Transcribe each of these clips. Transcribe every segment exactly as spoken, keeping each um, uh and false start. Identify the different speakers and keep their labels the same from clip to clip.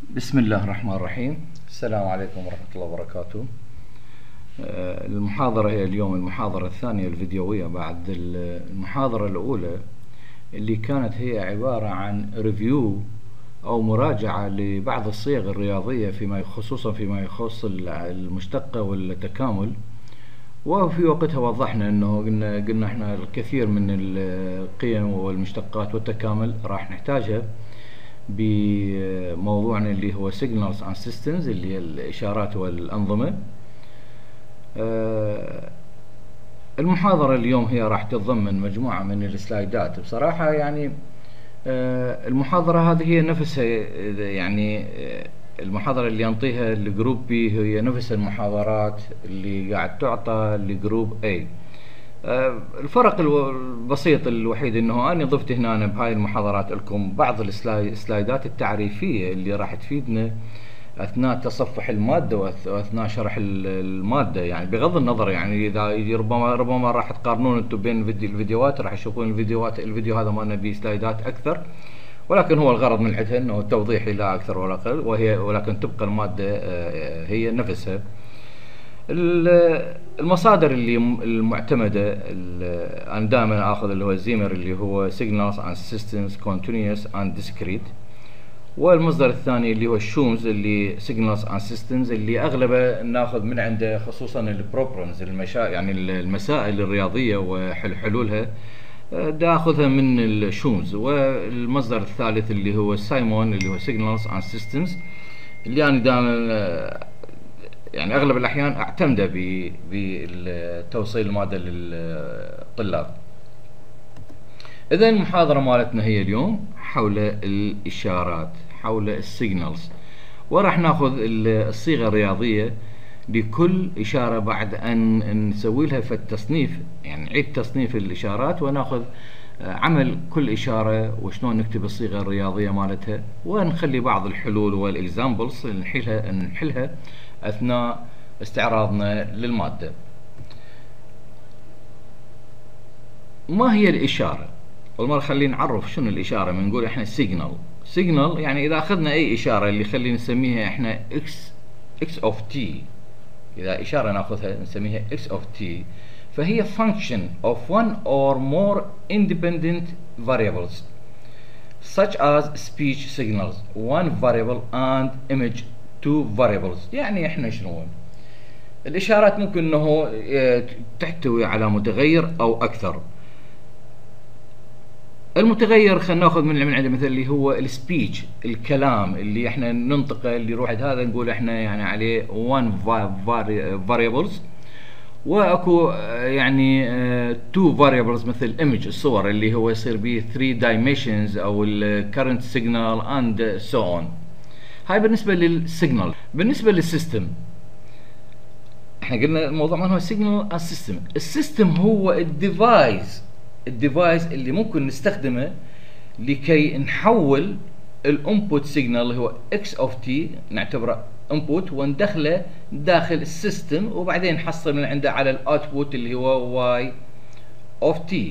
Speaker 1: بسم الله الرحمن الرحيم. السلام عليكم ورحمة الله وبركاته. المحاضرة هي اليوم المحاضرة الثانية الفيديوية بعد المحاضرة الأولى اللي كانت هي عبارة عن ريفيو أو مراجعة لبعض الصيغ الرياضية فيما خصوصا فيما يخص المشتقة والتكامل. وفي وقتها وضحنا انه قلنا قلنا احنا الكثير من القيم والمشتقات والتكامل راح نحتاجها بموضوعنا اللي هو Signals and Systems اللي هي الإشارات والأنظمة. المحاضرة اليوم هي راح تتضمن مجموعة من السلايدات. بصراحة يعني المحاضرة هذه هي نفسها، يعني المحاضرة اللي ينطيها الجروب بي هي نفس المحاضرات اللي قاعد تعطى لجروب A. الفرق البسيط الوحيد انه انا ضفت هنا بهاي المحاضرات لكم بعض السلايدات التعريفية اللي راح تفيدنا اثناء تصفح المادة واثناء شرح المادة. يعني بغض النظر يعني اذا ربما ربما راح تقارنون انتم بين الفيديوهات، راح تشوفون الفيديوهات الفيديو هذا ما نبي سلايدات اكثر، ولكن هو الغرض من عندها انه التوضيح لا اكثر ولا اقل، وهي ولكن تبقى المادة هي نفسها. المصادر اللي المعتمدة انا دائما اخذ اللي هو زيمر اللي هو Signals and Systems Continuous and Discrete، والمصدر الثاني اللي هو شومز اللي Signals and Systems اللي اغلبه ناخذ من عنده خصوصا البروبلمز المشا يعني المسائل الرياضية وحلولها دا اخذها من الشومز. والمصدر الثالث اللي هو سايمون اللي هو Signals and Systems اللي انا دائما يعني اغلب الاحيان اعتمده بتوصيل المادة للطلاب. اذا المحاضرة مالتنا هي اليوم حول الاشارات، حول السيجنالز، وراح ناخذ الصيغة الرياضية لكل اشارة بعد ان نسوي لها في التصنيف، يعني نعيد تصنيف الاشارات وناخذ عمل كل اشارة وشلون نكتب الصيغة الرياضية مالتها، ونخلي بعض الحلول والاكزامبلز نحلها نحلها اثناء استعراضنا للمادة. ما هي الاشارة؟ والمرة خلينا نعرف شنو الاشارة. بنقول احنا سيجنال. سيجنال يعني اذا اخذنا اي اشارة اللي خلينا نسميها احنا اكس اكس اوف تي، اذا اشارة ناخذها نسميها اكس اوف تي، فهي function of one or more independent variables such as speech signals one variable and image two variables. يعني احنا شنو الاشارات؟ ممكن انه تحتوي على متغير او اكثر. المتغير خلينا ناخذ من من عنده مثل اللي هو السبيتش، الكلام اللي احنا ننطقه، اللي يروح هذا نقول احنا يعني عليه one variables، واكو يعني two variables مثل image الصور اللي هو يصير به three dimensions او ال current signal and so on. هاي بالنسبة للسيجنال. بالنسبة للسيستم احنا قلنا الموضوع مالها سيجنال and system. السيستم هو الديفايس الديفايس اللي ممكن نستخدمه لكي نحول الانبوت سيجنال اللي هو اكس اوف تي نعتبره انبوت وندخله داخل السيستم، وبعدين نحصل من عنده على الاوتبوت اللي هو واي اوف تي.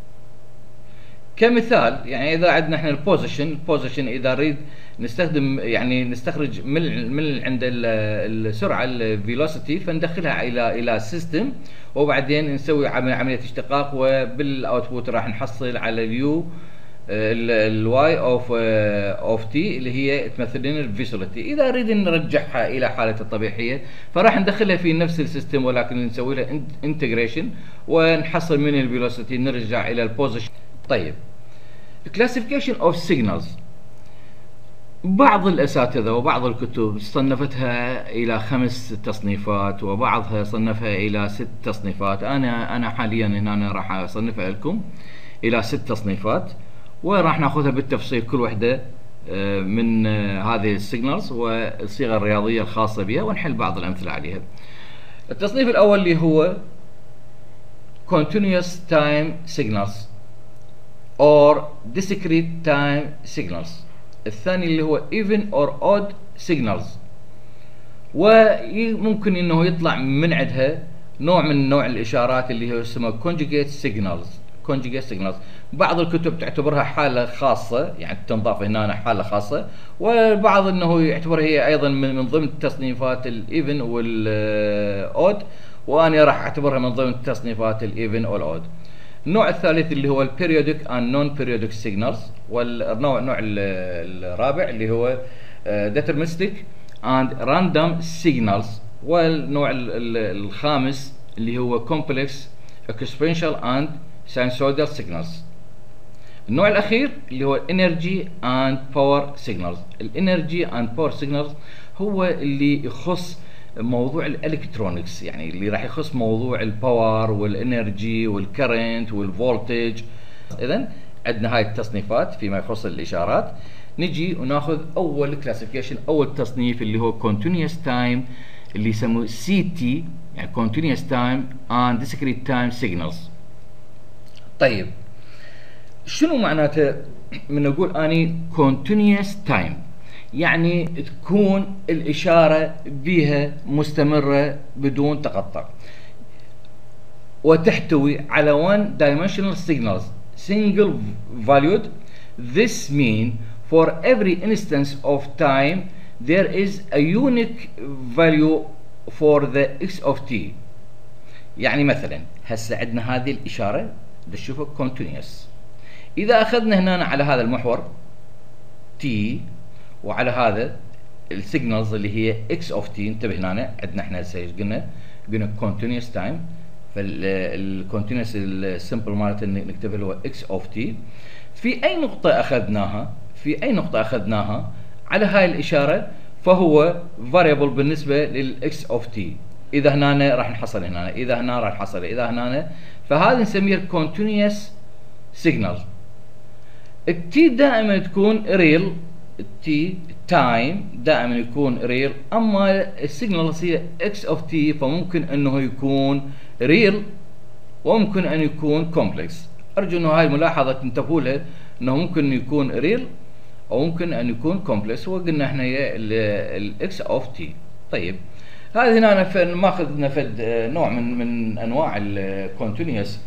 Speaker 1: كمثال يعني اذا عندنا احنا البوزيشن البوزيشن اذا نريد نستخدم يعني نستخرج من من عند السرعه الفيلوسيتي فندخلها الى الى السيستم، وبعدين نسوي عمليه اشتقاق، وبالاوتبوت راح نحصل على اليو الواي اوف اوف تي اللي هي تمثل لنا الفيلوسيتي. اذا نريد نرجعها الى حالتها الطبيعيه فراح ندخلها في نفس السيستم، ولكن نسوي لها انتجريشن ونحصل من الفيلوسيتي نرجع الى البوزيشن. طيب classification of signals. بعض الاساتذه وبعض الكتب صنفتها الى خمس تصنيفات، وبعضها صنفها الى ست تصنيفات. انا انا حاليا هنا أنا راح اصنفها لكم الى ست تصنيفات، وراح ناخذها بالتفصيل كل وحده من هذه السيجنالز والصيغه الرياضيه الخاصه بها، ونحل بعض الامثله عليها. التصنيف الاول اللي هو continuous time signals or discrete time signals. الثاني اللي هو even or odd signals، وممكن انه يطلع من عندها نوع من نوع الاشارات اللي هو اسمه conjugate signals conjugate signals. بعض الكتب تعتبرها حالة خاصة، يعني تنضاف هنا حالة خاصة، والبعض انه يعتبرها هي ايضا من, من ضمن تصنيفات الايفن والاود، وانا راح اعتبرها من ضمن تصنيفات الايفن والاود. النوع الثالث اللي هو البيريودك and non periodic signals، والنوع النوع الرابع اللي هو deterministic and random signals، والنوع الخامس اللي هو complex exponential and sinusoidal signals. النوع الأخير اللي هو energy and power signals. الانرجي and power signals هو اللي يخص موضوع الالكترونكس، يعني اللي راح يخص موضوع الباور والانرجي والكرنت والفولتج. اذا عندنا هاي التصنيفات فيما يخص الاشارات. نجي وناخذ اول كلاسيفيكيشن، اول تصنيف اللي هو continuous time اللي يسموه سي تي، يعني continuous time and discrete time signals. طيب شنو معناته من نقول اني continuous time؟ يعني تكون الإشارة بها مستمرة بدون تقطع، وتحتوي على one dimensional signals single valued. This mean for every instance of time there is a unique value for the x of t. يعني مثلا هسه عندنا هذه الإشارة بتشوفها continuous. إذا أخذنا هنا على هذا المحور t وعلى هذا السيجنالز اللي هي x of t، انتبه هنا عندنا احنا هسه قلنا قلنا continuous time، فالكونتينوس السمبل مالته نكتبه اللي هو x of t. في اي نقطة اخذناها في اي نقطة اخذناها على هاي الاشارة فهو variable بالنسبة للx of t. اذا هنا راح نحصل هنا، اذا هنا راح نحصل، اذا هنا، فهذا نسميه continuous signal. التي دائما تكون real، التي تايم دائما يكون ريل، اما السيجنال هي اكس اوف تي فممكن انه يكون ريل وممكن ان يكون كومبلكس. ارجو انه هاي الملاحظه تنتبهوا لها، انه ممكن يكون ريل او ممكن ان يكون كومبلكس، وقلنا احنا هي الاكس اوف تي. طيب هذه هنا ماخذ نفد نوع من من انواع الكونتينوس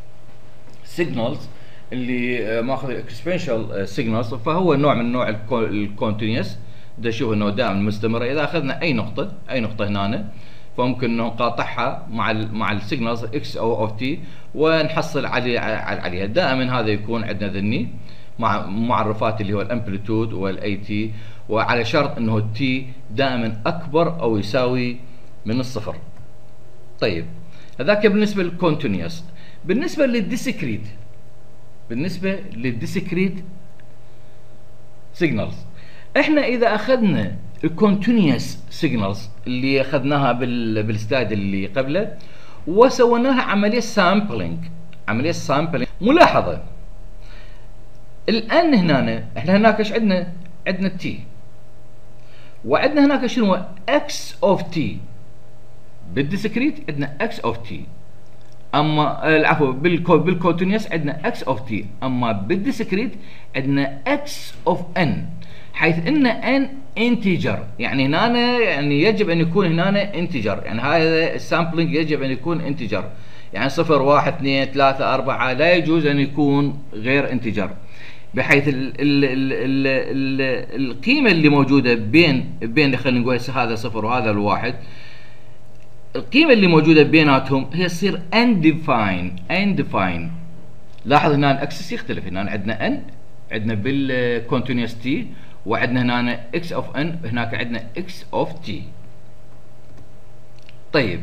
Speaker 1: سيجنالز اللي ماخذ اكسبوننشال سيجنالز، فهو نوع من نوع الكونتينوس. ده شوف انه دائما مستمره. اذا اخذنا اي نقطه اي نقطه هنا فممكن انه نقاطعها مع ال مع السيجنالز اكس او اوف تي ونحصل علي عليها. دائما هذا يكون عندنا ذني مع معرفات اللي هو الامبليتود والاي تي، وعلى شرط انه التي دائما اكبر او يساوي من الصفر. طيب هذاك بالنسبه للكونتينوس. بالنسبه للديسكريت بالنسبه للديسكريت سيجنالز، احنا اذا اخذنا الكونتينوس سيجنالز اللي اخذناها بال بالسلايد اللي قبله وسويناها عمليه سامبلينج عمليه سامبلينج ملاحظه الان هنا احنا هناك ايش عندنا؟ عندنا تي، وعندنا هناك شنو؟ اكس اوف تي. بالديسكريت عندنا اكس اوف تي، اما العفو بالكونتينوس عندنا اكس اوف تي، اما بالديسكريت عندنا اكس اوف ان، حيث ان ان انتجر. يعني هنا يعني يجب ان يكون هنا انتجر، يعني هذا السامبلينج يجب ان يكون انتجر، يعني صفر واحد اثنين ثلاثة أربعة، لا يجوز ان يكون غير انتجر، بحيث ال ال ال ال ال القيمة اللي موجودة بين بين خلينا نقول هذا صفر وهذا الواحد، القيمة اللي موجودة بيناتهم هي تصير undefined undefined. لاحظ هنا الاكسس يختلف، هنا عندنا ان عندنا بالكونتينوس تي، وعندنا هنا اكس اوف ان، هناك عندنا اكس اوف تي. طيب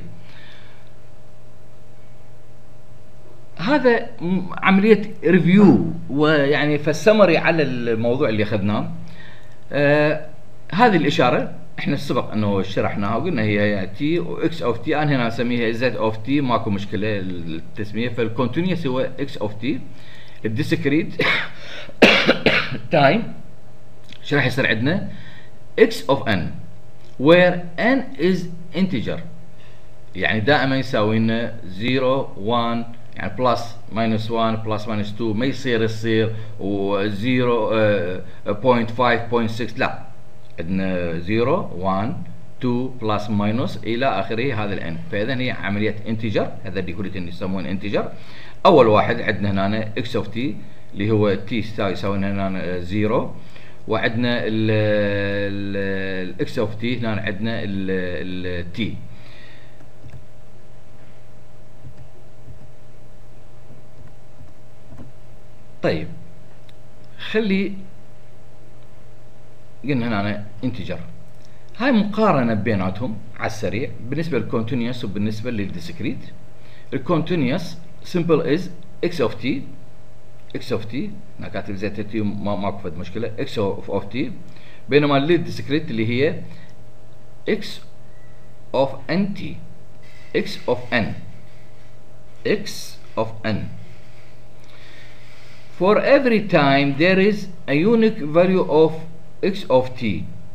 Speaker 1: هذا عملية ريفيو ويعني فالسمري على الموضوع اللي اخذناه. آه هذه الاشارة احنا السبق انه شرحناها وقلنا هي تي واكس اوف تي، انا هنا اسميها زد اوف تي، ماكو مشكله التسميه. فالكونتينوس هو اكس اوف تي. الديسكريت تايم شو راح يصير عندنا؟ اكس اوف ان where n is integer، يعني دائما يساوي لنا صفر واحد، يعني بلس ماينس واحد بلس ماينس اثنين، ما يصير يصير و صفر فاصلة خمسة فاصلة ستة، لا عندنا صفر واحد اثنين بلس ماينس الى اخره هذا الان. فاذا هي عمليه انتجر، هذا اللي قلت ان يسمونه انتجر. اول واحد عندنا هنا اكس اوف تي اللي هو تي يساوي هنا زيرو، وعندنا الاكس اوف تي هنا عندنا التي. طيب خلي قلنا هنا انتجر، هاي مقارنة بيناتهم على السريع بالنسبة للكونتينيوس وبالنسبة للديسكريت. الكونتينيوس simple is x of t x of t، انا كاتب زي تي ما ماكو فد مشكلة x of, of t، بينما للديسكريت اللي هي x of nt x of n x of n. For every time there is a unique value of x of t.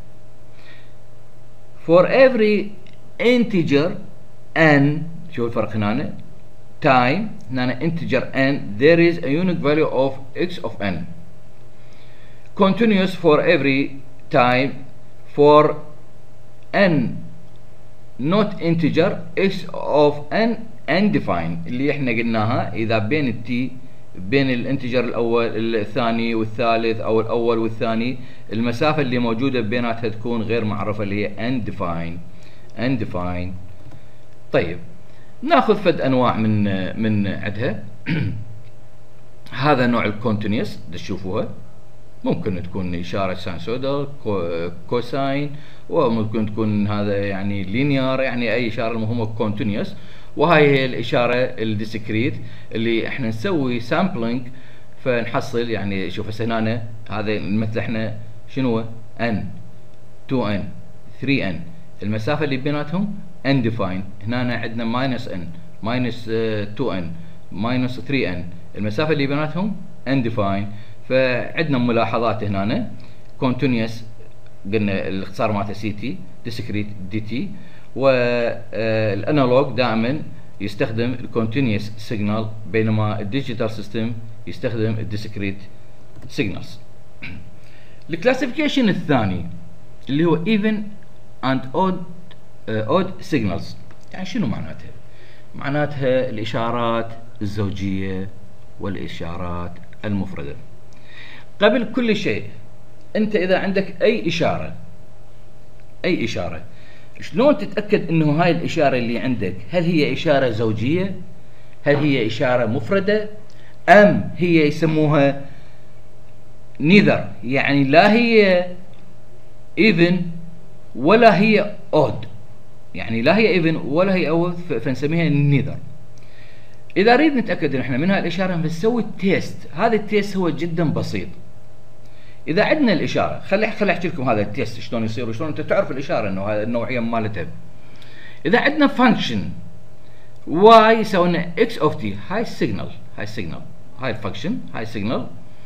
Speaker 1: For every integer n، شو الفرق هنا؟ time هنا integer n there is a unique value of x of n. Continuous for every time for n not integer x of n undefined، اللي احنا قلناها اذا بين التي بين الانتجر الاول الثاني والثالث او الاول والثاني المسافه اللي موجوده بيناتها تكون غير معرفه اللي هي undefined undefined. طيب ناخذ فد انواع من من عندها. هذا نوع الكونتينيوس تشوفوها، ممكن تكون اشاره ساينسويدال كوساين، وممكن تكون هذا يعني لينير، يعني اي اشاره المهم كونتينيوس. وهاي هي الاشاره الديسكريت اللي احنا نسوي سامبلينج فنحصل، يعني شوف هسه هنا هذا مثل احنا شنو ان تو ان ثري ان، المسافه اللي بيناتهم undefined. هنا عندنا ماينس ان ماينس تو ان ماينس ثري ان، المسافه اللي بيناتهم undefined. فعندنا ملاحظات هنا continuous قلنا الاختصار مالته سي تي، discrete دي تي، والانالوج دائما يستخدم الكونتينيوس سيجنال بينما الديجيتال سيستم يستخدم الديسكريت سيجنالز. الكلاسيفيكيشن الثاني اللي هو even and odd uh, odd signals، يعني شنو معناتها؟ معناتها الاشارات الزوجيه والاشارات المفرده. قبل كل شيء انت اذا عندك اي اشاره اي اشاره شلون تتاكد انه هاي الاشاره اللي عندك هل هي اشاره زوجيه، هل هي اشاره مفرده، ام هي يسموها neither، يعني لا هي even ولا هي odd، يعني لا هي even ولا هي odd فنسميها neither. اذا نريد نتاكد ان احنا من هاي الاشاره بنسوي التيست. هذا التيست هو جدا بسيط. اذا عندنا الاشاره، خلي خلي احكي لكم هذا التيست شلون يصير وشلون انت تعرف الاشاره انه هذه النوعيه مالتها. اذا عندنا فانكشن y يساوي لنا x of t، هاي السيجنال هاي السيجنال هاي الفانكشن هاي السيجنال.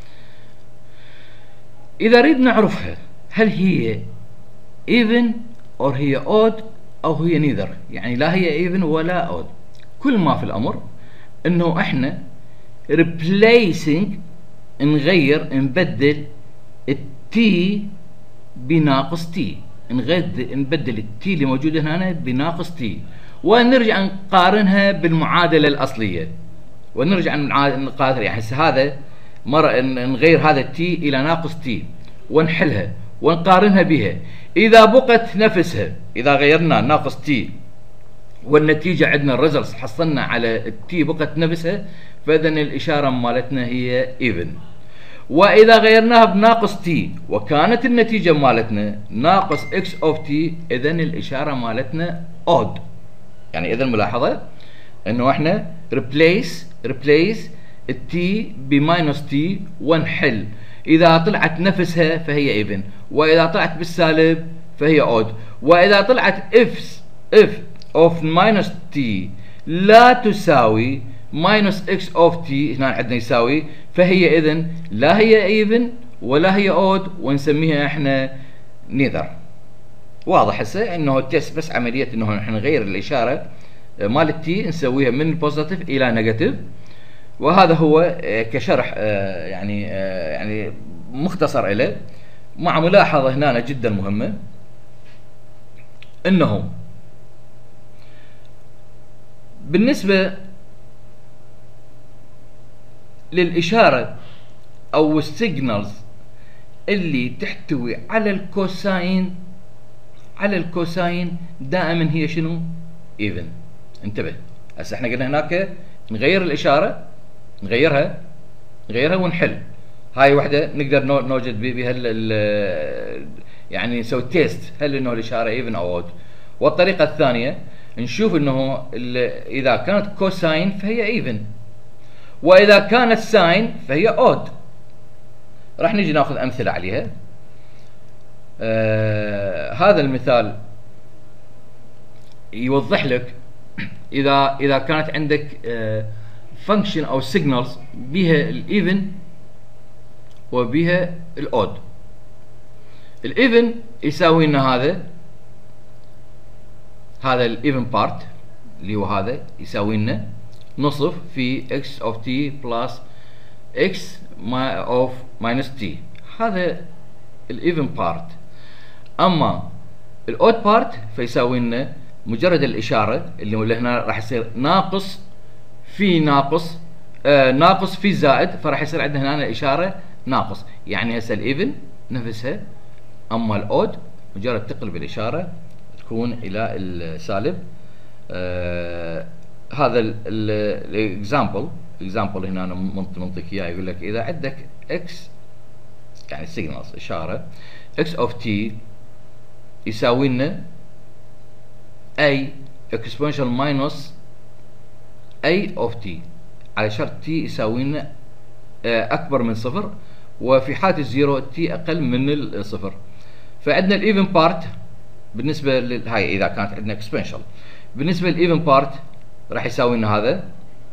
Speaker 1: اذا نريد نعرفها هل هي even او هي odd او هي neither، يعني لا هي even ولا odd، كل ما في الامر انه احنا replacing نغير نبدل التي بناقص تي، نبدل التي اللي موجوده هنا بناقص تي، ونرجع نقارنها بالمعادله الاصليه، ونرجع نقارن يعني هسه هذا مره نغير هذا التي الى ناقص تي ونحلها ونقارنها بها. اذا بقت نفسها، اذا غيرنا ناقص تي والنتيجه عندنا الريزلتس حصلنا على التي بقت نفسها، فاذا الاشاره مالتنا هي even. واذا غيرناها بناقص تي وكانت النتيجه مالتنا ناقص اكس اوف تي، اذا الاشاره مالتنا odd. يعني اذا ملاحظه انه احنا replace replace التي بماينس تي ونحل، اذا طلعت نفسها فهي even، واذا طلعت بالسالب فهي odd، واذا طلعت if if of minus t لا تساوي minus x of t، هنا عندنا يساوي، فهي اذن لا هي even ولا هي odd، ونسميها احنا neither. واضح هسه انه التست بس عمليه انه احنا نغير الاشاره مال التي نسويها من بوزيتيف الى نيجاتيف. وهذا هو كشرح يعني يعني مختصر له، مع ملاحظه هنا جدا مهمه انه بالنسبه للاشاره او السيجنالز اللي تحتوي على الكوساين، على الكوساين دائما هي شنو؟ ايفن. انتبه، هسه احنا قلنا هناك نغير الاشاره، نغيرها نغيرها ونحل. هاي وحده نقدر نوجد بها يعني نسوي تيست هل انه الاشاره ايفن او اود. والطريقه الثانيه نشوف انه اذا كانت كوساين فهي ايفن، واذا كانت ساين فهي اود. راح نيجي ناخذ امثله عليها. آه هذا المثال يوضح لك اذا اذا كانت عندك فانكشن آه او سيجنالز بها الايفن وبها الاود. الايفن يساوي لنا هذا هذا الايفن بارت اللي هو هذا يساوي لنا نصف في x of t plus x of minus t. هذا الايفن بارت. اما الاود بارت فيساوي لنا مجرد الاشاره اللي هو هنا راح يصير ناقص في ناقص آه ناقص في زائد، فراح يصير عندنا هنا الاشاره ناقص. يعني هسه الايفن نفسها، اما الاود مجرد تقلب الاشاره تكون الى السالب. آه هذا الاكزامبل اكزامبل هنا انا منطق اياه، يقول لك اذا عندك اكس يعني سيجنالز اشاره اكس اوف تي يساوي لنا اي اكسبونشال ماينس اي اوف تي، على شرط تي يساوي لنا اكبر من صفر، وفي حالة الزيرو تي اقل من الصفر. فعندنا الايفن بارت بالنسبة لهاي اذا كانت عندنا اكسبونشال. بالنسبة للايفن بارت راح يساوي لنا هذا،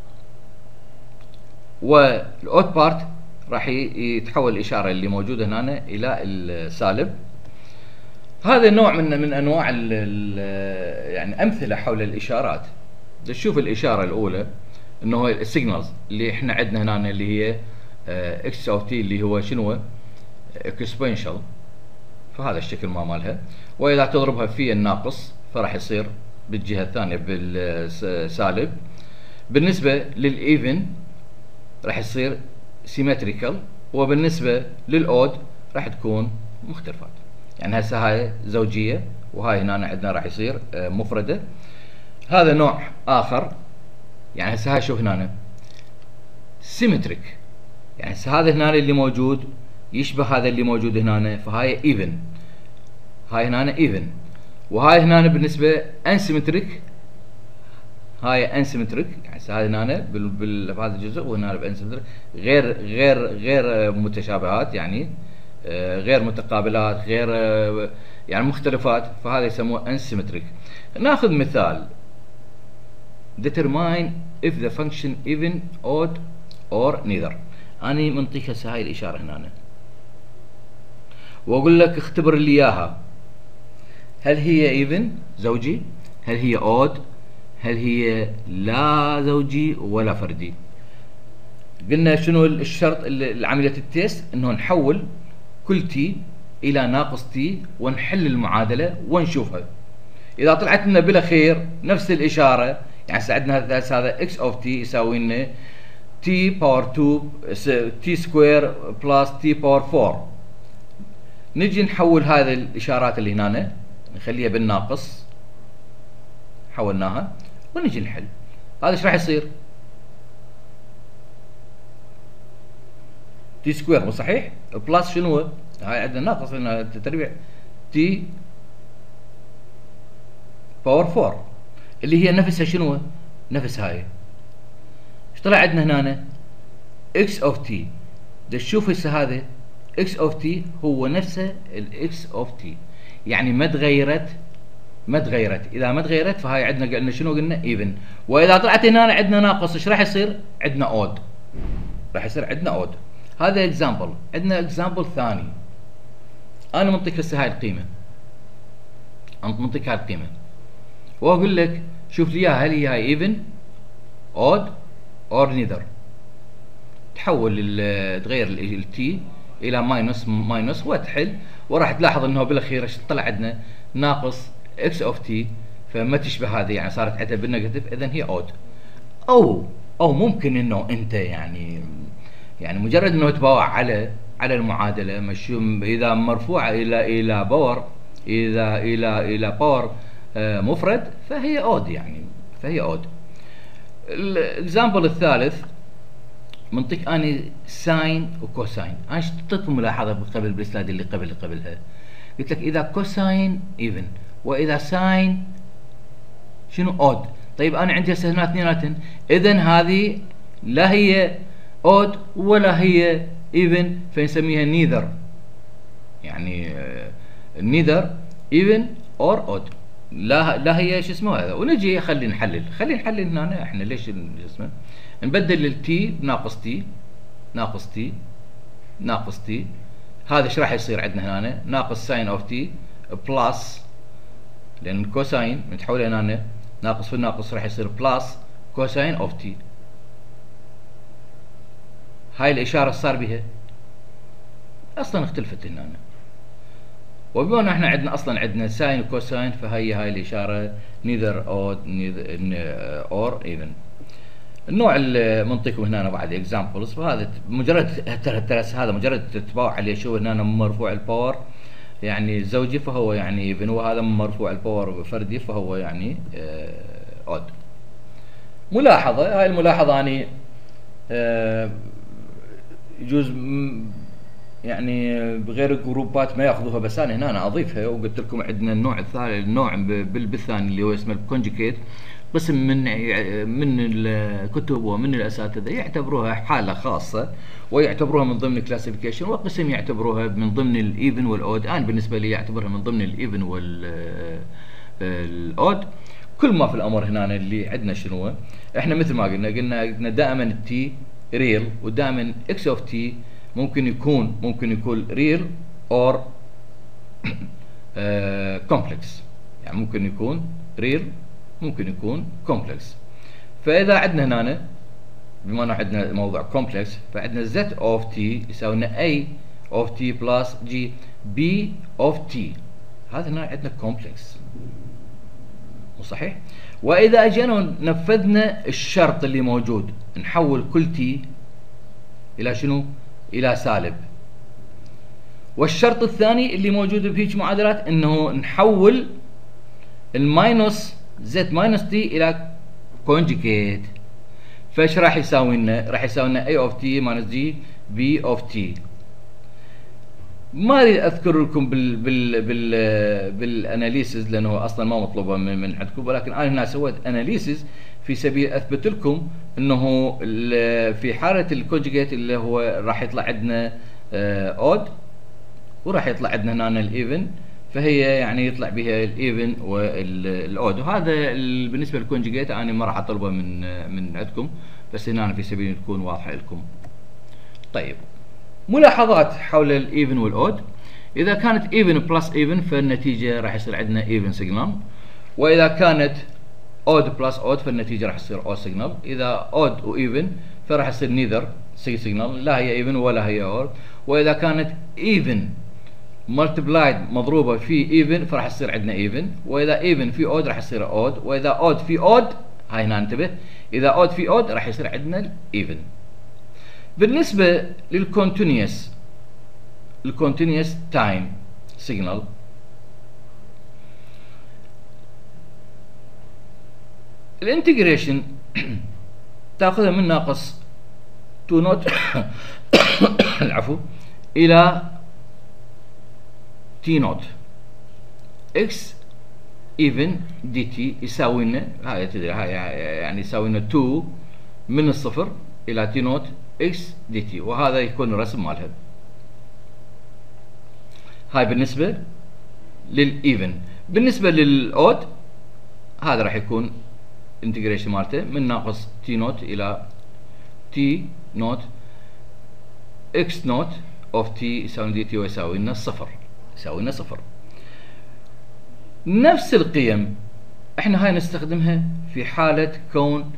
Speaker 1: والاود بارت راح يتحول الاشارة اللي موجودة هنا الى السالب. هذا نوع من من انواع ال ال يعني امثلة حول الاشارات. نشوف الاشارة الاولى انه السيجنالز اللي احنا عندنا هنا اللي هي اكس اوف تي اللي هو شنو؟ اكسبونشال، فهذا الشكل ما مالها. واذا تضربها في الناقص فراح يصير بالجهه الثانيه بالسالب. بالنسبه للايفن راح يصير سيمتريكال، وبالنسبه للاود راح تكون مختلفات. يعني هسه هاي زوجيه وهاي هنا عندنا راح يصير مفرده. هذا نوع اخر، يعني هسه هاي شوف هنا سيمتريك، يعني هسه هذا هنا اللي موجود يشبه هذا اللي موجود هنا، فهاي ايفن، هاي هنا ايفن. وهاي هنا بالنسبه انسيمتريك، هاي انسيمتريك، يعني هسه هذا هنا بهذا الجزء وهنا بانسيمتريك، غير غير غير متشابهات، يعني غير متقابلات، غير يعني مختلفات، فهذا يسموه انسيمتريك. ناخذ مثال determine if the function even, odd or neither. أنا منطيك هسه هاي الإشارة هنا وأقول لك اختبر لي إياها، هل هي even زوجي؟ هل هي odd؟ هل هي لا زوجي ولا فردي؟ قلنا شنو الشرط لعملية التيست؟ إنه نحول كل تي إلى ناقص تي ونحل المعادلة ونشوفها. إذا طلعت لنا بلا خير نفس الإشارة، يعني عندنا هذا x of t يساوي لنا t باور تو t سكوير بلس t باور فور. نجي نحول هذه الاشارات اللي هنا نخليها بالناقص، حولناها ونجي نحل. هذا ايش راح يصير؟ t سكوير مو صحيح؟ بلس شنو؟ هاي عندنا ناقص هنا تربيع t باور فور اللي هي نفسها شنو؟ نفس هاي. ايش طلع عندنا هنا؟ x of t. تشوف هسه هذا x of t هو نفسه ال x of t، يعني ما تغيرت ما تغيرت. اذا ما تغيرت فهاي عندنا قلنا شنو؟ قلنا even. واذا طلعت هنا عندنا ناقص ايش راح يصير؟ عندنا odd، راح يصير عندنا odd. هذا اكزامبل. عندنا اكزامبل ثاني، انا منطيك هسه هاي القيمه، انت منطيك هاي القيمه واقول لك شوف لي اياها، هل هي هاي even odd or neither. تحول تغير التي الى ماينس ماينس وتحل، وراح تلاحظ انه بالاخير ايش طلع عندنا؟ ناقص اكس اوف تي، فما تشبه هذه، يعني صارت عندها بالنيجاتيف، اذا هي odd. او او ممكن انه انت يعني يعني مجرد انه تباوع على على المعادله مشوم، اذا مرفوعه الى الى باور، اذا الى الى باور آه مفرد فهي اود، يعني فهي اود. الاكزامبل الثالث منطق اني ساين وكوساين. انا اعطيتكم ملاحظه قبل بالسلايد اللي قبل اللي قبلها، قلت لك اذا كوساين ايفن واذا ساين شنو اود. طيب انا عندي هسه هنا اثنيناتن، اذا هذه لا هي اود ولا هي ايفن، فنسميها نيذر، يعني نيذر ايفن اور اود، لا لا هي شو اسمه هذا. ونجي خلي نحلل خلي نحلل هنا احنا ليش شو اسمه، نبدل التي بناقص تي ناقص تي ناقص تي. هذا ايش راح يصير عندنا هنا؟ ناقص ساين اوف تي بلس، لان كوساين متحوله هنا ناقص في الناقص راح يصير بلس كوساين اوف تي. هاي الاشاره صار بها اصلا اختلفت هنا، وبما ان احنا عندنا اصلا عندنا ساين وكوساين فهي هاي الاشاره neither odd neither or even. النوع اللي منطيكم هنا بعد اكزامبلز، فهذا مجرد ترس هذا مجرد تتباوع عليه. شو هنا مرفوع الباور يعني زوجي فهو يعني ايفن، وهذا مرفوع الباور فردي فهو يعني اود. ملاحظه، هاي الملاحظه يعني يجوز يعني بغير الجروبات ما ياخذوها، بس انا هنا أنا اضيفها. وقلت لكم عندنا النوع الثاني، النوع بالثاني اللي هو اسمه الكونجكيت، قسم من من الكتب ومن الاساتذه يعتبروها حاله خاصه ويعتبروها من ضمن الكلاسيفيكيشن، وقسم يعتبروها من ضمن الايفن والاود. انا بالنسبه لي اعتبرها من ضمن الايفن والاود. كل ما في الامر هنا اللي عندنا شنو، احنا مثل ما قلنا قلنا قلنا دائما التي ريل، ودائما اكس اوف تي ممكن يكون ممكن يكون ريل اور كومبلكس، يعني ممكن يكون ريل ممكن يكون كومبلكس. فاذا عندنا هنا بما انه عندنا موضوع كومبلكس فعندنا زد اوف تي يساوي لنا اي اوف تي بلس جي بي اوف تي. هذا هنا عندنا كومبلكس، مو صحيح؟ واذا اجينا نفذنا الشرط اللي موجود نحول كل تي الى شنو؟ الى سالب. والشرط الثاني اللي موجود بهيج معادلات انه نحول الماينس زد ماينس تي الى كونجكيت. فايش راح يساوي لنا؟ راح يساوي لنا اي اوف تي ماينس جي بي اوف تي. ما اريد اذكر لكم بال بال بال بالاناليسيز لانه اصلا ما مطلوبه من, من عندكم، ولكن انا هنا سويت اناليسيز في سبيل اثبت لكم انه في حاله الكونجكيت اللي هو راح يطلع عندنا اود وراح يطلع عندنا هنا الايفن، فهي يعني يطلع بها الايفن والاود. وهذا بالنسبه للكونجكيت انا ما راح اطلبه من من عندكم، بس هنا في سبيل تكون واضحه لكم. طيب ملاحظات حول الايفن والاود. اذا كانت ايفن بلس ايفن فالنتيجه راح يصير عندنا ايفن سيجنال، واذا كانت اود بلس اود فالنتيجه راح تصير اود سيجنال. اذا اود وايفن فراح يصير نيذر سيجنال، لا هي ايفن ولا هي اود. واذا كانت ايفن ملتبلايد مضروبه في ايفن فراح يصير عندنا ايفن، واذا ايفن في اود راح يصير اود، واذا اود في اود هاي هنا انتبه، اذا اود في اود راح يصير عندنا الايفن. بالنسبه للكونتينيوس الكونتينيوس تايم سيجنال، الانتجريشن تاخذها من ناقص تو نوت العفو الى تي نوت اكس ايفن دي تي يساوي لنا هاي تدري هاي يعني يساوي لنا اتنين من الصفر الى تي نوت اكس دي تي، وهذا يكون الرسم مالها. هاي بالنسبه للايفن. بالنسبه للاود هذا راح يكون انتجريشن مالته من ناقص تي نوت الى تي نوت اكس نوت اوف تي يساوي دي تي، ويساوي لنا صفر يساوي لنا صفر. نفس القيم احنا هاي نستخدمها في حاله كون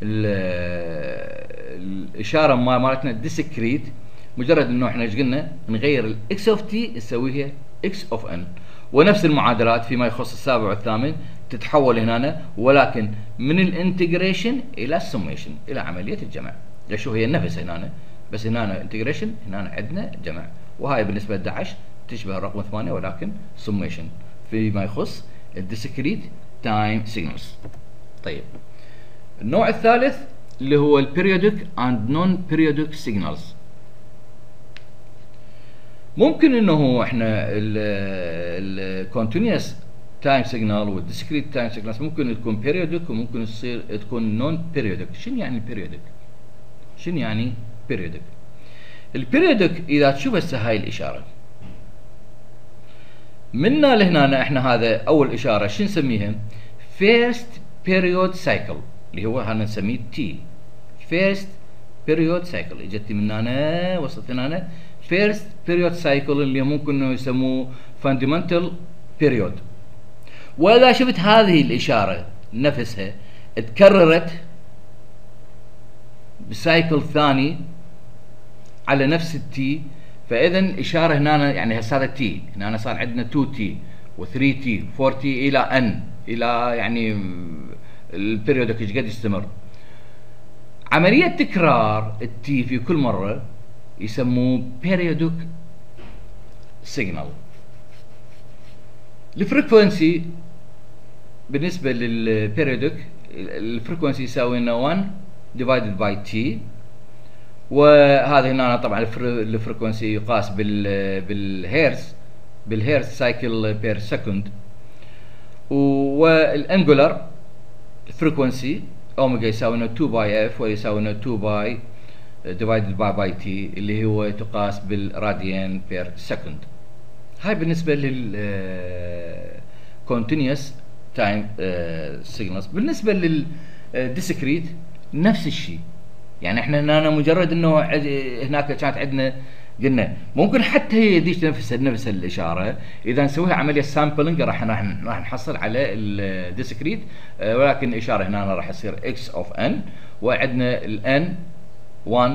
Speaker 1: الاشاره مالتنا ديسكريت. مجرد انه احنا ايش قلنا نغير الاكس اوف تي نسويها اكس اوف ان، ونفس المعادلات فيما يخص السابع والثامن تتحول هنا، ولكن من الانتجريشن الى السميشن الى عمليه الجمع. شو هي النفس هنا بس هنا انتجريشن، هنا عندنا جمع. وهاي بالنسبه ل احد عشر تشبه الرقم ثمانية ولكن سميشن فيما يخص الديسكريت تايم سيجنالز. طيب النوع الثالث اللي هو البيريودك اند نون بيريودك سيجنالز. ممكن انه احنا الكونتينيوس تايم سيجنال والديسكريت تايم سيجنالز ممكن تكون بيريودك وممكن تصير تكون نون بيريودك. شنو يعني بيريودك؟ شنو يعني بيريودك؟ البيريودك اذا تشوف هسه هاي الاشاره منا لهنا، احنا هذا اول اشاره شو نسميها؟ فيرست بيريود سايكل، اللي هو هذا نسميه تي. فيرست بيريود سايكل اجت من هنا وصلت هنا فيرست بيريود سايكل اللي ممكن انه يسموه فاندمنتال بيريود. واذا شفت هذه الاشاره نفسها تكررت بسايكل ثاني على نفس التي، فاذا الاشاره هنا يعني هسه هذا تي، هنا صار عندنا اثنين تي و3 تي و4 تي الى ان، الى يعني البيريودك ايش قد يستمر. عمليه تكرار التي في كل مره يسموه بيريودك سيجنال. الفريكونسي بالنسبه للبيريودك الفريكونسي يساوي لنا واحد ديفايدد باي تي، وهذا هنا طبعا الفريكونسي يقاس بال بالهيرتز بالهيرتز سايكل بير سكند. والانجولار فريكونسي اوميجا يساوي لنا اثنين باي اف ويساوي لنا اثنين باي ديفايدد باي باي تي اللي هو تقاس بالراديان بير سكند. هاي بالنسبه لل كونتينيوس تايم سيجنالز. بالنسبه للديسكريت نفس الشيء، يعني احنا هنا مجرد انه هناك كانت عندنا قلنا ممكن حتى هي ذيك نفس نفس الاشاره اذا نسويها عمليه سامبلنج راح راح نحصل على الديسكريت، ولكن الاشاره هنا راح يصير اكس اوف ان، وعندنا الان واحد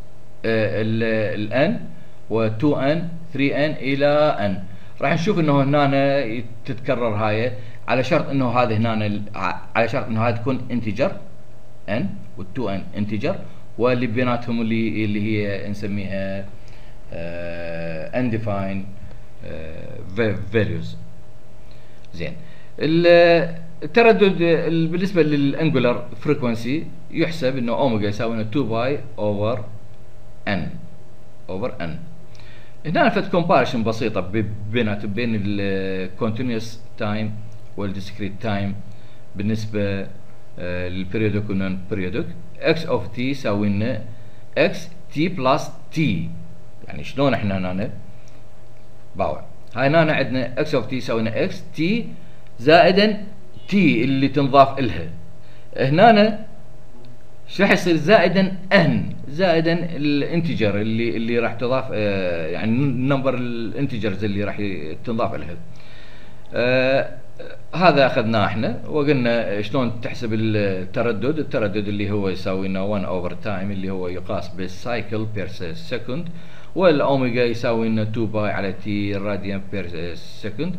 Speaker 1: الان و2 ان ثلاثة ان الى ان. راح نشوف انه هنا تتكرر هاي على شرط انه هذا هنا على شرط انه هذا تكون انتجر ان وال2 ان انتجر، واللي بيناتهم اللي اللي هي نسميها undefined values. زين التردد بالنسبه للانجولار فريكونسي يحسب انه اوميجا يساوي اثنين باي اوفر ان اوفر ان. هنا فت كومباريشن بسيطه بينات بين الكونتينيوس تايم والديسكريت تايم بالنسبه للبريودك والنون بريودك. اكس اوف تي يساوي لنا اكس تي بلس تي، يعني شلون احنا هنا باوع هاي هنا عندنا اكس اوف تي يساوي لنا اكس تي زائدا تي اللي تنضاف الها. هنا شو راح يصير؟ زائدا ان زائدا الانتجر اللي اللي راح تضاف آه يعني نمبر الانتجرز اللي راح تنضاف لها. آه هذا اخذناه احنا وقلنا شلون تحسب التردد. التردد اللي هو يساوي لنا واحد اوفر تايم اللي هو يقاس بالسايكل بير سكند، والاوميجا يساوي لنا اثنين باي على تي راديان بير سكند.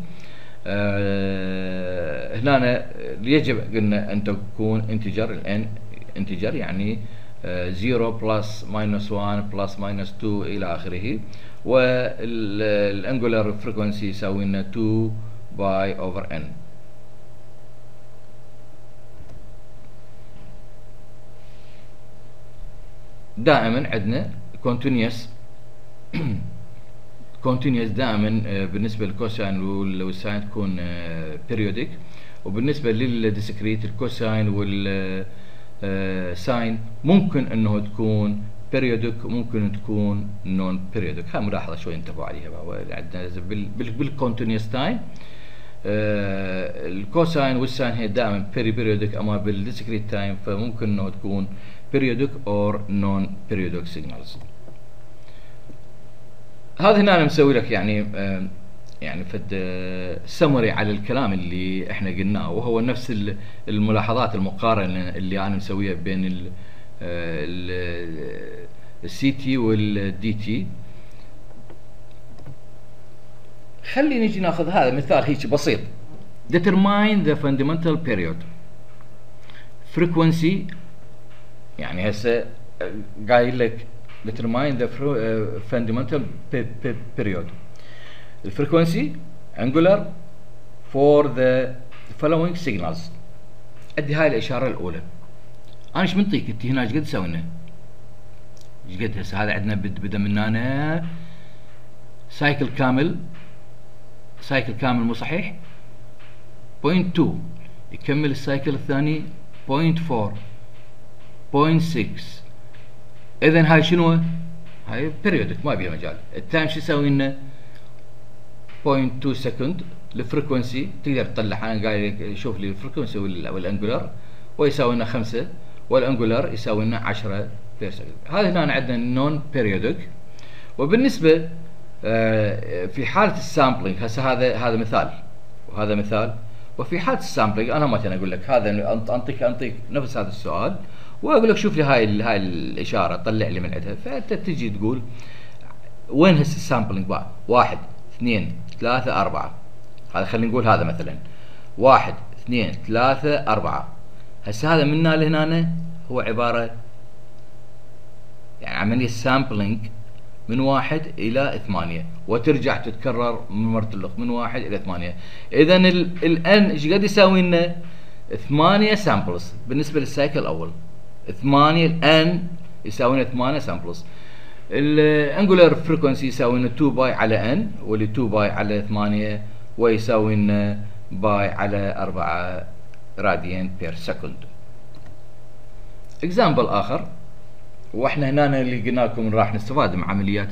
Speaker 1: آه هنا يجب قلنا ان تكون انتجر الان انتجر يعني صفر بلس ماينس واحد بلس ماينس اثنين الى اخره، والانجولار فريكونسي يساوي لنا اثنين باي اوفر ان. دائما عندنا كونتينيوس كونتينيوس دائما بالنسبه للكوساين والساين تكون بيريودك، وبالنسبه للديسكريت الكوساين وال ساين ممكن انه تكون بيريودك وممكن تكون نون بيريودك. هاي ملاحظه شوي انتبهوا عليها. عندنا بالكونتينيوس تايم الكوساين والساين هي دائما بيري بيريودك، اما بالديسكريت تايم فممكن انه تكون بيريودك اور نون بيريودك سيجنالز. هذا هنا انا مسوي لك يعني آه يعني فد سمري على الكلام اللي احنا قلناه، وهو نفس الملاحظات المقارنه اللي انا مسويها بين السي تي والدي تي. خلي نجي ناخذ هذا مثال هيك بسيط. determine the fundamental period frequency، يعني هسه قايل لك determine the fundamental period. الفريكونسي angular for the following signals. ادي هاي الاشاره الاولى. انا ايش منطيك انت هنا ايش قد تسوي لنا؟ ايش قد هسه هذا عندنا بدا من هنا سايكل كامل، سايكل كامل مو صحيح؟ بوينت اثنين يكمل السايكل الثاني بوينت أربعة بوينت ستة. اذا هاي شنو؟ هاي بيريودك ما بيها مجال. التايم شو يسوي لنا؟ بوينت اثنين سكند. الفريكونسي تقدر تطلع، انا قايل لك شوف لي الفريكونسي والانجولار، ويساوي لنا خمسة والانجولار يساوي لنا عشرة بير سكند. هذا هنا عندنا نون بيريودك. وبالنسبه آه في حاله السامبلينج هسه هذا هذا مثال وهذا مثال. وفي حاله السامبلينج انا مثلا اقول لك هذا انطيك انطيك نفس هذا السؤال واقول لك شوف لي هاي هاي الاشاره طلع لي من عندها، فانت تجي تقول وين هسه السامبلينج بقى؟ واحد اثنين ثلاثة أربعة. هذا خلينا نقول هذا مثلا واحد اثنين ثلاثة أربعة. هسه هذا من هنا لهنا هو عبارة يعني عملية سامبلينج من واحد إلى ثمانية وترجع تتكرر من مرة من واحد إلى ثمانية. إذا الان ايش قد يساوي لنا؟ ثمانية سامبلز بالنسبة للسايكل الأول. ثمانية الان يساوي لنا ثمانية سامبلز. الانجولار فريكونسي يساوي لنا اثنين باي على ان، واللي اثنين باي على ثمانية ويساوي لنا باي على أربعة راديان بير سكند. اكزامبل اخر، واحنا هنا اللي قلنا لكم راح نستفاد من عمليات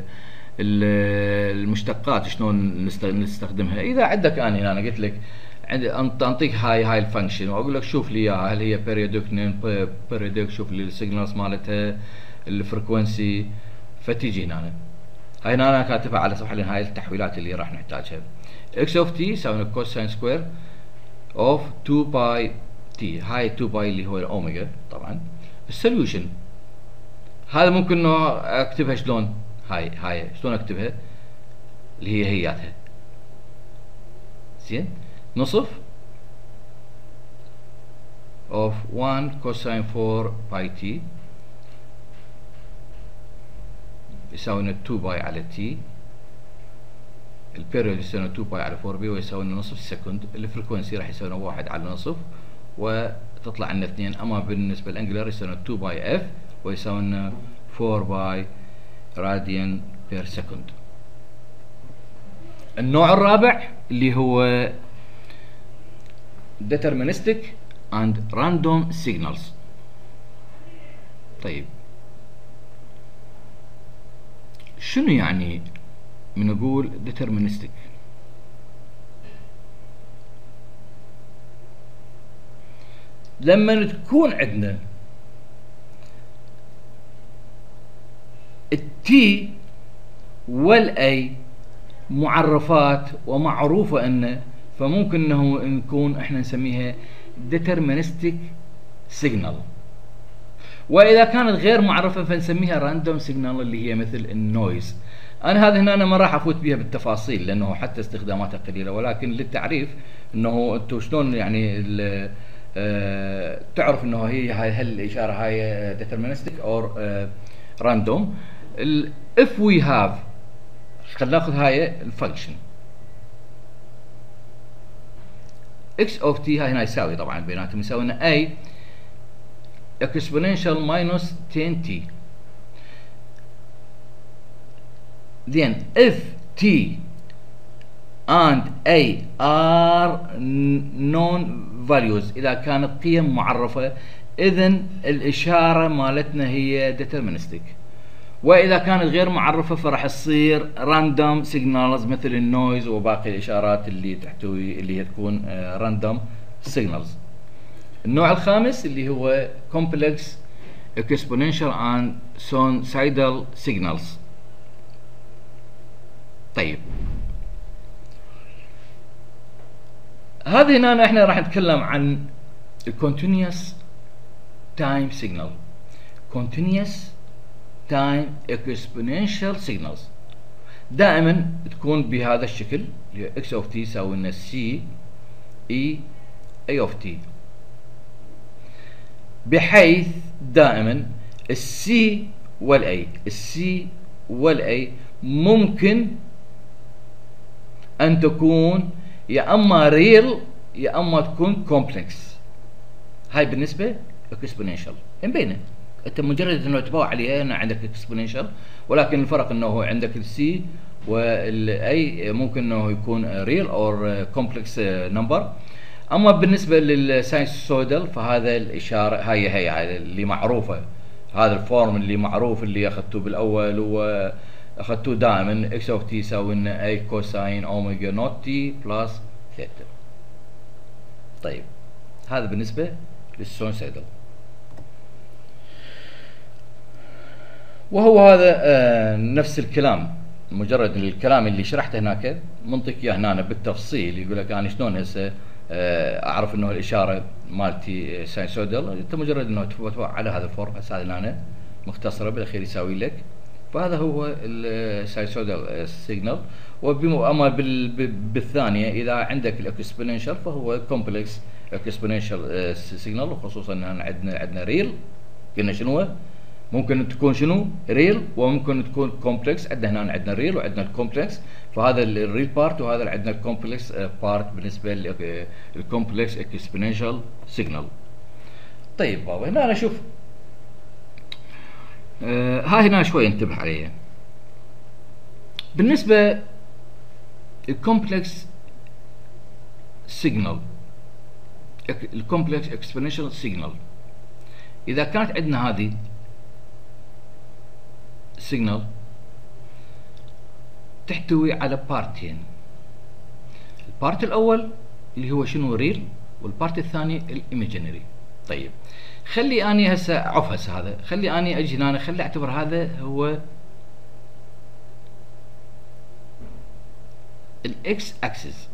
Speaker 1: المشتقات شلون نستخدمها. اذا عندك انا هنا قلت لك انطيك هاي هاي الفانكشن واقول لك شوف لي اياها، هل هي بيريودك بيريودك، شوف لي السيجنالز مالتها، الفريكونسي، فتيجي هنا هاي هنا انا كاتبها على صفحه لان هاي التحويلات اللي راح نحتاجها. اكس اوف تي يساوي كوساين سكوير اوف اثنين باي تي. هاي اثنين باي اللي هو الاوميجا طبعا. السوليوشن هذا ممكن انه اكتبها شلون؟ هاي هاي شلون اكتبها؟ اللي هي هياتها زين نصف اوف واحد كوساين أربعة باي تي يساوي لنا اثنين باي على تي. البيريود يساوي لنا اثنين باي على أربعة بي ويساوي لنا نصف سكند. الفريكونسي راح يساوي لنا واحد على نصف وتطلع لنا اثنين. اما بالنسبه للانجلر يساوي لنا اثنين باي اف ويساوي لنا أربعة باي راديان بير سكند. النوع الرابع اللي هو deterministic and random signals. طيب شنو يعني من نقول deterministic؟ لما تكون عندنا التي والاي معرفات ومعروفة انه، فممكن انه نكون احنا نسميها deterministic signal. واذا كانت غير معرفة فنسميها random signal اللي هي مثل النويز. انا هذا هنا أنا ما راح افوت بها بالتفاصيل لانه حتى استخداماتها قليلة، ولكن للتعريف انه انتم شلون يعني اه تعرف انه هي هاي هل الاشارة هاي deterministic or اه random. if we have خلينا ناخذ هاي الفانكشن x of t. هاي هنا يساوي طبعا بيناتهم يساوي لنا a exponential minus ten t. then if t and a are known values، اذا كانت قيم معرفة اذن الاشارة مالتنا هي deterministic. واذا كانت غير معرفة فراح تصير راندوم سيجنالز مثل النويز وباقي الاشارات اللي تحتوي اللي هي تكون راندوم سيجنالز. النوع الخامس اللي هو complex exponential and sinusoidal signals. طيب هذه هنا احنا راح نتكلم عن continuous time signal. continuous time exponential signals دائما تكون بهذا الشكل اللي هو x of t يساوي لنا c e a of t، بحيث دائما السي والاي. السي والاي ممكن ان تكون يا اما ريل يا اما تكون كومبلكس. هاي بالنسبه اكسبوننشال مبينه، انت مجرد انه تباوع عليها هنا عندك اكسبوننشال، ولكن الفرق انه عندك السي والاي ممكن انه يكون ريل او كومبلكس نمبر. اما بالنسبه للساينسويدال فهذا الاشاره هاي هي اللي معروفه، هذا الفورم اللي معروف اللي اخذتوه بالاول واخذتوه دائما اكس اوف تي يساوي لنا اي كوساين اوميجا نوت تي بلس ثيتا. طيب هذا بالنسبه للساينسويدال. وهو هذا آه نفس الكلام، مجرد الكلام اللي شرحته هناك منطق اياه هنا بالتفصيل. يقول لك انا شلون هسه آه اعرف انه الاشاره مالتي ساينسويدال، انت مجرد انه تفوت على هذا الفورم هسه هنا مختصره بالاخير يساوي لك، فهذا هو الساينسويدال سيجنال. واما بالثانيه اذا عندك الاكسبوننشال فهو كومبلكس اكسبوننشال سيجنال، وخصوصا ان عندنا عندنا ريل. قلنا شنو ممكن تكون شنو ريل وممكن تكون كومبلكس. عندنا هنا عندنا الريل وعندنا الكومبلكس، فهذا الريل بارت وهذا عندنا الكومبلكس بارت بالنسبه للكومبلكس اكسبوننشال سيجنال. طيب بابا هنا انا اشوف آه هاي هنا شوي انتبه عليها. بالنسبه الكومبلكس سيجنال الكومبلكس اكسبوننشال سيجنال، اذا كانت عندنا هذه سيجنال تحتوي على بارتين، البارت الاول اللي هو شنو ريل، والبارت الثاني الايماجينري. طيب خلي اني هسه عف هسه هذا، خلي اني اجي هنا خلي اعتبر هذا هو الاكس اكسس،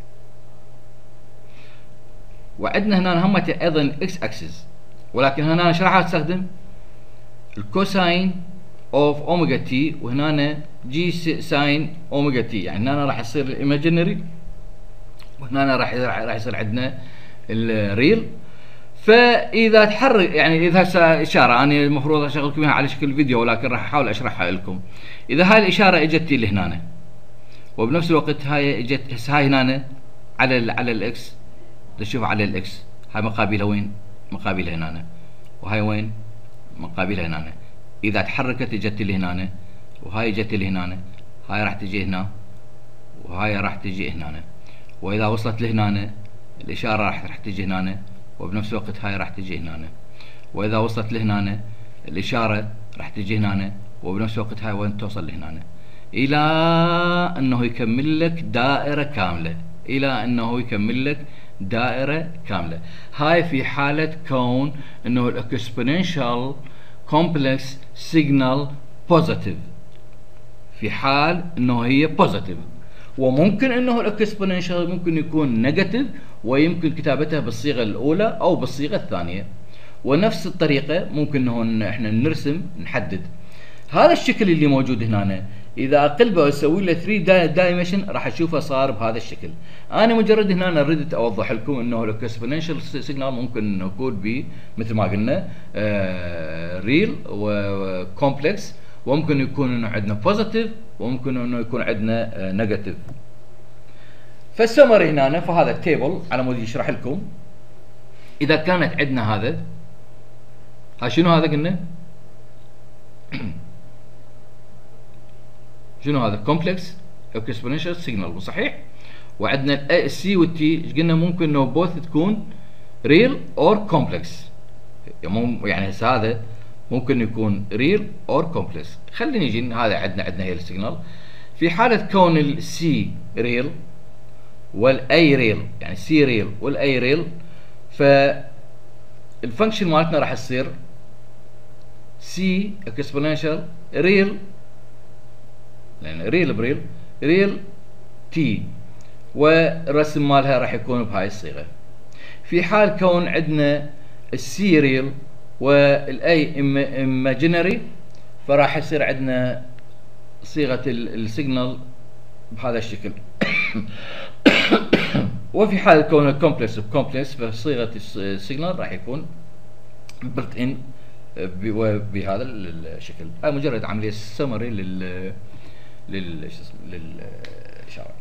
Speaker 1: وعندنا هنا هم ايضا اكس اكسس، ولكن هنا ايش راح استخدم؟ الكوساين اوف اوميجا تي، وهنا جي ساين اوميجا تي، يعني هنا راح يصير الايماجينري وهنا راح راح يصير عندنا الريل. فاذا تحرك يعني اذا هسه اشاره انا المفروض اشغلكم اياها على شكل فيديو، ولكن راح احاول اشرحها لكم. اذا هاي الاشاره اجت لي لهنا وبنفس الوقت هاي اجت هسه هاي هنا على ال على الاكس، تشوف على الاكس هاي مقابلها وين؟ مقابلها هنا، وهاي وين؟ مقابلها هنا. اذا تحركت اجت لي هنا وهاي اجت لي هنا، هاي راح تجي هنا وهاي راح تجي هنا، واذا وصلت لهنا الاشاره راح راح تجي هنا وبنفس الوقت هاي راح تجي هنا، واذا وصلت لهنا الاشاره راح تجي هنا وبنفس الوقت هاي وين توصل لهنا، الى انه يكمل لك دائره كامله، الى انه يكمل لك دائره كامله. هاي في حاله كون انه الاكسبوننشال كومبلكس سيجنال بوزيتيف، في حال انه هي بوزيتيف. وممكن انه الاكسبوننشال ممكن يكون نيجاتيف ويمكن كتابتها بالصيغه الاولى او بالصيغه الثانيه، ونفس الطريقه ممكن انه احنا نرسم نحدد هذا الشكل اللي موجود هنا. اذا اقلبه واسوي له ثري دايمنشن راح اشوفه صار بهذا الشكل. انا مجرد هنا ردت اوضح لكم انه الاكسبوننشال سيجنال ممكن يكون ب مثل ما قلنا آه ريل وكومبلكس، وممكن يكون انه عندنا بوزيتيف وممكن انه يكون عندنا آه نيجاتيف. فالسمري هنا فهذا التيبل على مود يشرح لكم. اذا كانت عندنا هذا ها شنو هذا قلنا؟ شنو هذا؟ كومبلكس اكسبوننشال سيجنال صحيح؟ وعندنا السي والتي قلنا ممكن انه بوث تكون ريل اور كومبلكس، يعني هسه هذا ممكن يكون ريل اور كومبلكس. خلينا نجي هذا عندنا عندنا هي السيجنال في حاله كون السي ريل والاي ريل، يعني سي ريل والاي ريل، فالفانكشن مالتنا راح تصير سي اكسبوننشال ريل، يعني ريل بريل ريل تي، والرسم مالها راح يكون بهاي الصيغه. في حال كون عندنا السي ريل والاي ايماجينري فراح يصير عندنا صيغه السيجنال بهذا الشكل. وفي حال كون الكومبلكس بكومبلكس فصيغه السيجنال راح يكون بلت ان بهذا الشكل. هاي مجرد عمليه سمري لل لل للاشاره.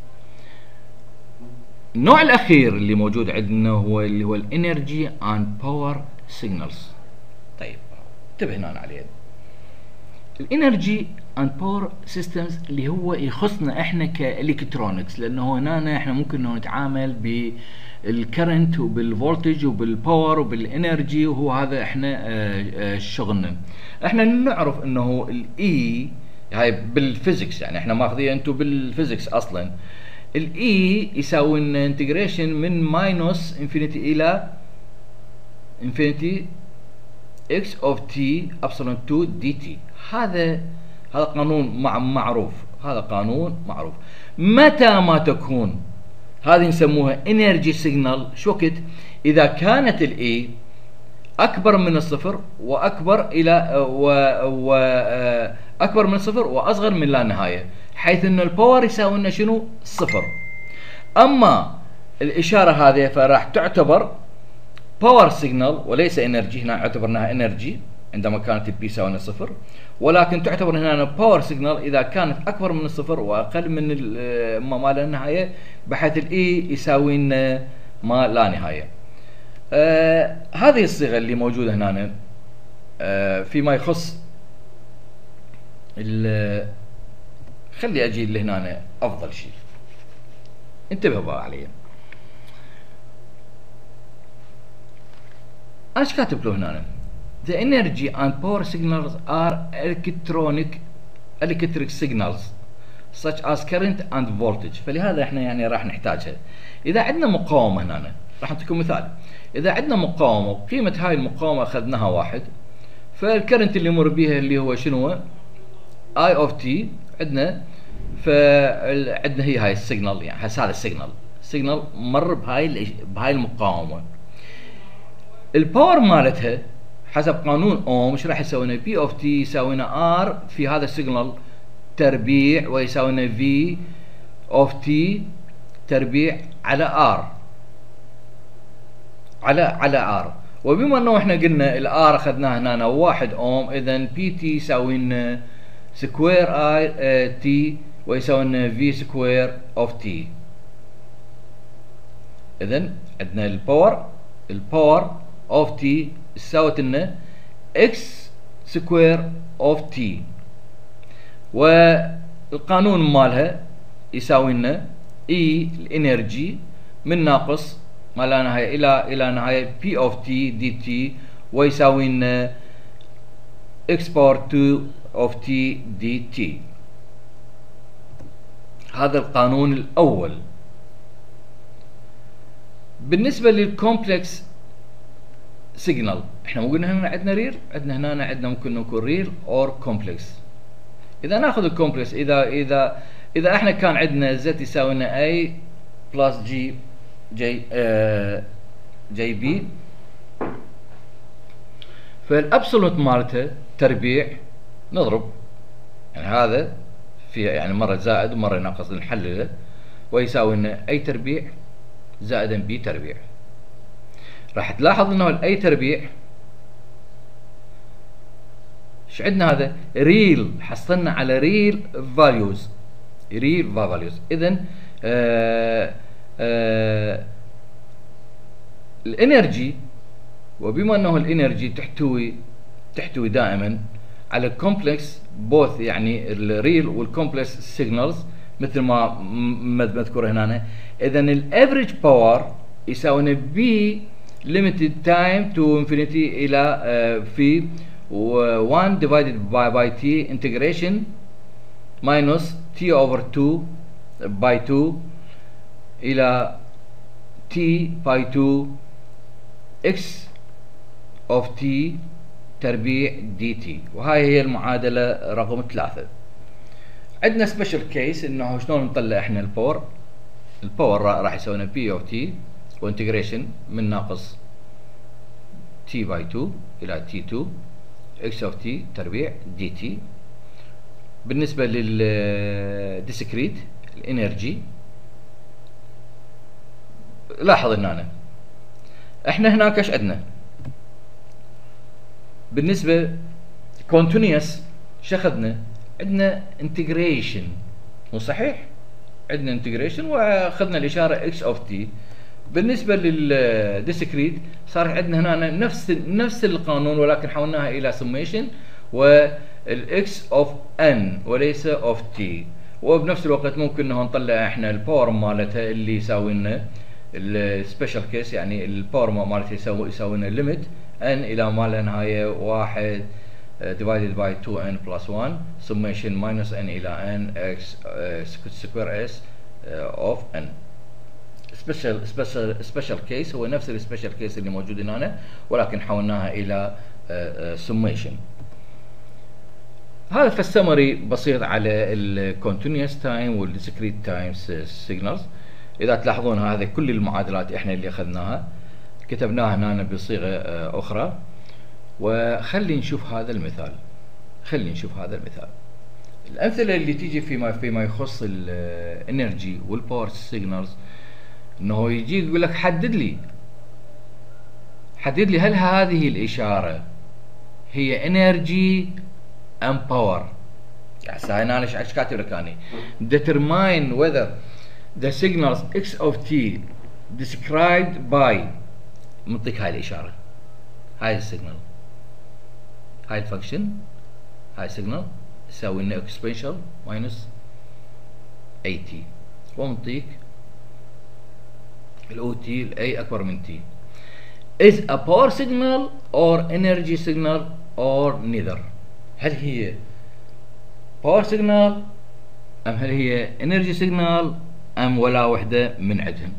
Speaker 1: النوع الاخير اللي موجود عندنا هو اللي هو الانرجي اند باور سيجنالز. طيب انتبه هنا عليه. الانرجي اند باور سيستمز اللي هو يخصنا احنا كالكترونكس، لانه هنا احنا ممكن نتعامل بالكرنت وبالفولتج وبالباور وبالانرجي، وهو هذا احنا شغلنا. احنا نعرف انه الاي هاي بالفيزيكس، يعني احنا ماخذين انتم بالفيزيكس اصلا. الاي يساوي لنا انتجريشن من ماينس انفينيتي الى انفينيتي اكس اوف تي ابسلون اتنين دي تي. هذا هذا قانون مع معروف، هذا قانون معروف. متى ما تكون هذه نسموها انرجي سيجنال، شو وقت؟ اذا كانت الاي اكبر من الصفر واكبر الى و, و اكبر من الصفر واصغر من لا نهايه، حيث ان الباور يساوي لنا شنو؟ صفر. اما الاشاره هذه فراح تعتبر باور سيجنال وليس انرجي. هنا اعتبرناها انرجي عندما كانت البي يساوي صفر، ولكن تعتبر هنا باور سيجنال اذا كانت اكبر من الصفر واقل من ما لا نهايه، بحيث الاي يساوي لنا ما لا نهايه. آه هذه الصيغه اللي موجوده هنا آه فيما يخص خلي اجي لهنا افضل شيء. انتبهوا بقى علي. انا ايش كاتب له هنا؟ The energy and power signals are electronic electric signals such as current and voltage. فلهذا احنا يعني راح نحتاجها. اذا عندنا مقاومه هنا، راح نعطيكم مثال. اذا عندنا مقاومه وقيمه هاي المقاومه اخذناها واحد، فالكرنت اللي يمر بيها اللي هو شنو؟ اي اوف تي عندنا. فعندنا هي هاي السيجنال، يعني هذا السيجنال السيجنال مر بهاي بهاي المقاومه. الباور مالتها حسب قانون اوم ايش راح يساوي لنا؟ بي اوف تي يساوي لنا ار في هذا السيجنال تربيع، ويساوي لنا في اوف تي تربيع على ار على على ار. وبما انه احنا قلنا الار اخذناه هنا واحد اوم، اذا بي تي يساوي لنا سكوير اي تي ويساوي لنا في سكوير اوف تي. اذا عندنا الباور الباور اوف تي ساوت لنا اكس سكوير اوف تي، والقانون مالها يساوي لنا اي الانرجي من ناقص ما لا نهايه الى الى نهايه بي اوف تي دي تي، ويساوي لنا اكس باور اتنين اوف تي دي تي. هذا القانون الاول. بالنسبه للكومبلكس سيجنال، احنا مو قلنا هنا عندنا ريل، عندنا هنا عندنا ممكن نكون ريل اور كومبلكس. اذا ناخذ الكومبلكس، اذا اذا اذا احنا كان عندنا زد يساوي لنا اي بلس جي جي آه جي بي، فالابسولوت مالتها تربيع نضرب، يعني هذا فيها يعني مره زائد ومره ناقص نحلله، ويساوي لنا اي تربيع زائدا بي تربيع. راح تلاحظ انه الاي تربيع ايش عندنا؟ هذا ريل، حصلنا على ريل فاليوز ريل فاليوز. اذا آه آه الانرجي، وبما انه الانرجي تحتوي تحتوي دائما على كومبلكس بوث، يعني الريل والكومبلكس سيجنالز مثل ما مذكور هنا. اذا الافريج باور يساوي بي limited time to infinity الى uh, في one divided by by t integration minus t over two by two الى t by two x of t تربيع dt. وهاي هي المعادلة رقم ثلاثة. عندنا سبيشال كيس انه شلون نطلع احنا الباور. الباور راح يسوي لنا p of t وانتجريشن من ناقص t باي اتنين الى تي اتنين x of t تربيع dt. بالنسبة للديسكريت الانرجي، لاحظ ان انا احنا هناك ايش عندنا؟ بالنسبه كونتينيوس شو اخذنا؟ عندنا انتجريشن، مو صحيح؟ عندنا انتجريشن واخذنا الاشاره اكس اوف تي. بالنسبه للديسكريت صار عندنا هنا نفس نفس القانون ولكن حولناها الى سميشن والاكس اوف ان وليس اوف تي. وبنفس الوقت ممكن انه نطلع احنا الباور مالتها اللي يساوي لنا السبيشال كيس، يعني الباور مالتها يساوي يساوي لنا ليميت ان الى ما لا نهايه واحد divided by two n plus one summation minus n الى n x square s of n. سبيشال سبيشال سبيشال كيس هو نفس السبيشال كيس اللي موجود هنا ولكن حولناها الى سميشن. هذا فالسمري بسيط على الكونتينيوس تايم والديسكريت تايم سيجنالز. اذا تلاحظون هذه كل المعادلات احنا اللي اخذناها كتبناها هنا بصيغه اخرى. وخلي نشوف هذا المثال، خلي نشوف هذا المثال. الامثله اللي تيجي فيما فيما يخص الانرجي والباور سيجنالز، انه يجي يقول لك حدد لي حدد لي هل هذه الاشاره هي انرجي ام باور. هسه هنا انا ايش كاتب لك اني؟ determine whether the signals x of t described by، منطيك هاي الاشاره، هاي السيجنال، هاي الفانكشن، هاي السيجنال يساوي لنا اكسبونشال ماينس اي تي، ومنطيك الاو تي الاي اكبر من تي. is a power signal or energy signal or neither. هل هي باور سيجنال ام هل هي انرجي سيجنال ام ولا وحده من عندهن؟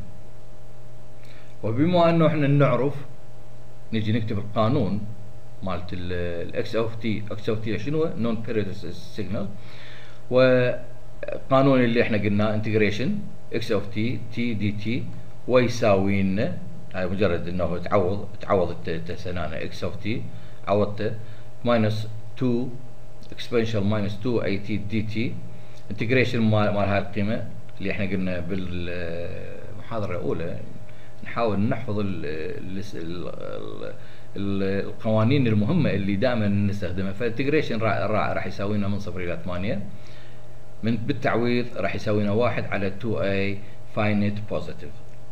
Speaker 1: وبما انه احنا نعرف نجي نكتب القانون مالت الاكس اوف تي. اكس اوف تي شنو؟ نون بيريود سيجنال. وقانون اللي احنا قلناه انتجريشن اكس اوف تي تي دي تي ويساوي لنا، هاي مجرد انه تعوض تعوض التسنانه اكس اوف تي عوضته ماينس تو اكسبونشال ماينس تو اي تي دي تي انتجريشن مال مال هاي القيمه اللي احنا قلنا بالمحاضره الاولى. نحاول نحفظ ال ال ال القوانين المهمه اللي دائما نستخدمها. فالانتجريشن راح يساوي لنا من صفر الى ثمانية، من بالتعويض راح يساوي لنا واحد على تو اي فاينيت بوزيتيف.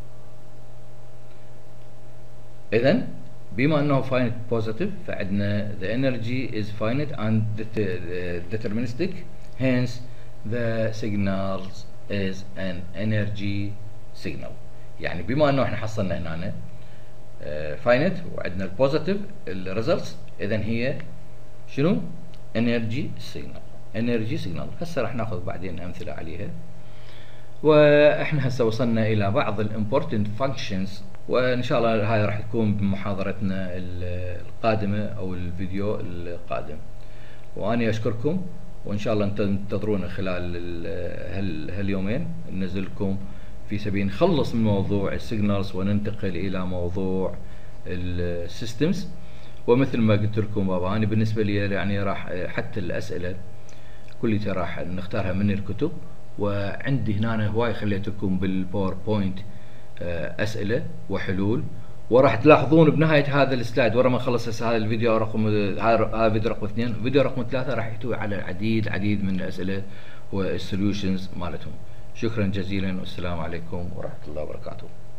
Speaker 1: اذا بما انه finite positive فعندنا the energy is finite and deterministic, hence the signal is an energy signal. يعني بما انه احنا حصلنا هنا uh, finite وعندنا البوزيتيف الريزلتس، اذا هي شنو؟ energy signal. energy signal. هسه راح ناخذ بعدين امثله عليها. واحنا هسه وصلنا الى بعض الامبورتنت فانكشنز، وان شاء الله هاي راح تكون بمحاضرتنا القادمه او الفيديو القادم. واني اشكركم، وان شاء الله انتظرونا خلال هاليومين ننزل لكم في سبيل نخلص من موضوع السيجنالز وننتقل الى موضوع السيستمز. ومثل ما قلت لكم بابا انا بالنسبه لي يعني راح حتى الاسئله كلها راح نختارها من الكتب، وعندي هنا هواي خليت لكم بالباوربوينت اسئله وحلول. وراح تلاحظون بنهايه هذا السلايد ورا ما اخلص هذا الفيديو رقم هذا فيديو رقم اثنين، فيديو رقم ثلاثه راح يحتوي على العديد العديد من الاسئله والسوليوشنز مالتهم. شكرا جزيلا والسلام عليكم ورحمه الله وبركاته.